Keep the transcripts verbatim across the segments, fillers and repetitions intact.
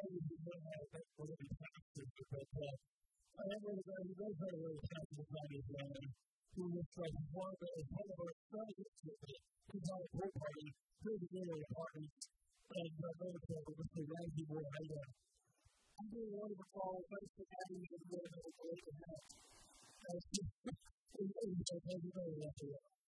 always been doing that, that's what it is, but I don't know that he does have a really passionate time as well. He was like one of the, one of our strategists with it. He's on a pool party, here's a video apartment, and uh, another club with Mister Ramsey boy right there. I'm doing one of the calls, thanks for having me and doing it for eight and a half. Thank you. Thank you very much.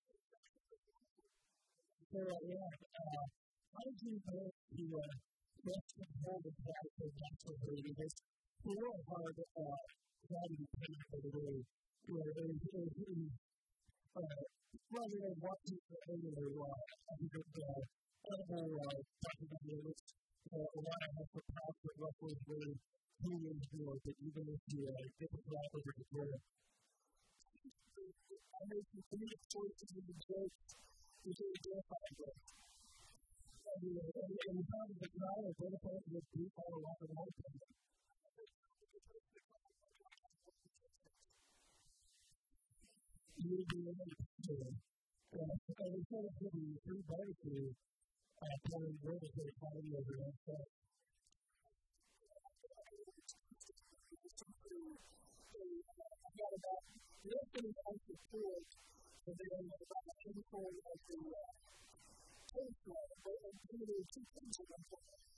So, uh, yeah, uh, how did you know to, uh, get control of that for naturally? Because it's a real hard, uh, job to be paid for the way, you know, it was, it was, uh, rather than watching the video, uh, I think it's, uh, edible, uh, documentary, it's, uh, a lot of effort past the roughly really two years ago, but even if you, uh, get the job over the door. I made some comedic choices in the joke, which is identified with. And the, and, and the time of the guy identified with people all along the mountain. You would be able to do it. And instead of giving you free barbecue, uh, pouring water to the quality of your own stuff. I got about less than an ounce of fluid, and then about eighty-four of the taste water, but I'm doing two things of them.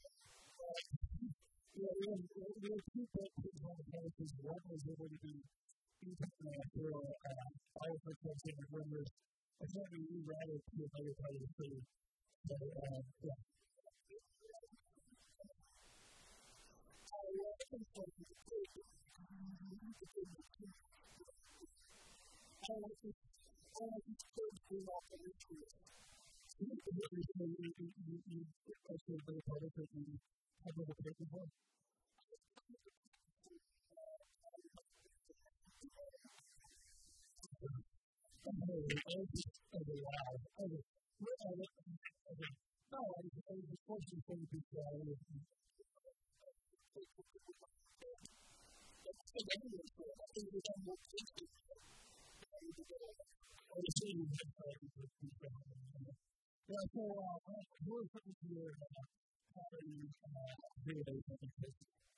Yeah, we have, we have two books on the places. One was able to be eaten for all of the kids in the rumors. I can't be rerouted to another part of the city. So, uh, yeah. I think so. I like this. I like this kids being off the mystery. So, you can get this thing, you, you, you, you, actually, very part of it, you have a little paper for it. Okay, I was just, okay, wow. Okay, what are the, okay, no, I was, I was just watching some of these, uh, I was seeing you this way, yeah, so, uh, who is looking to your, uh, property, uh, videos of the place?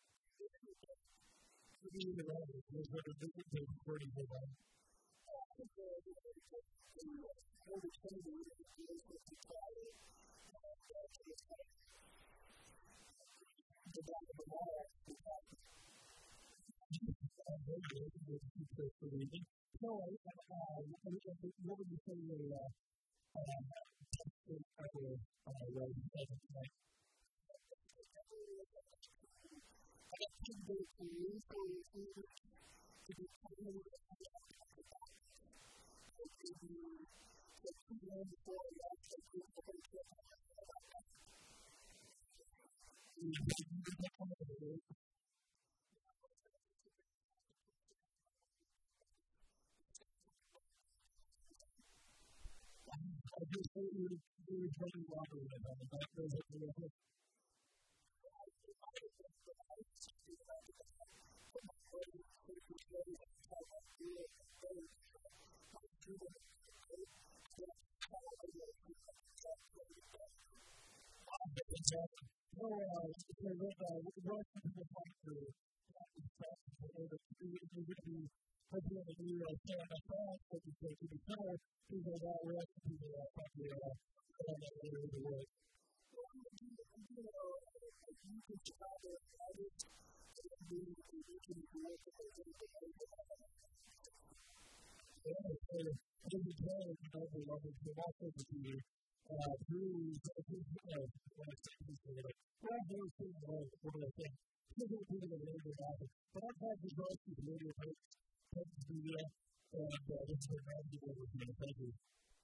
What do you need to know? There's what a different day recording for them. I think there is a more than twenty years of deals with the trial, uh, to this point. The back of the wall, the back of the wall. I'm very good at this piece for reading. So, uh, what would you say your, uh, uh, testing ever, uh, was tonight? I got two days to use for your food to be coming with the to be the two days before the actual group of people about that. You can come over here. I just think you were trying to walk away from it. That goes up to your head. Exactly. No, uh, so what, uh, what can people talk to about these processes? I know that you're going to be hoping that you uh, stay on that path, but you say to be fair, these are all recipes that are probably uh, on that later in the world. You know, you can try to have it, and then you can do it, and then you can do it. Yeah, so in the day, you know, we love it to walk over to you. Uh, through, through, you know, when I say this, you know, all those things are, what do I think? People are doing it later about it. But I've had results with the radio posts, posts media, and uh, this is a Ramsey overview. Thank you.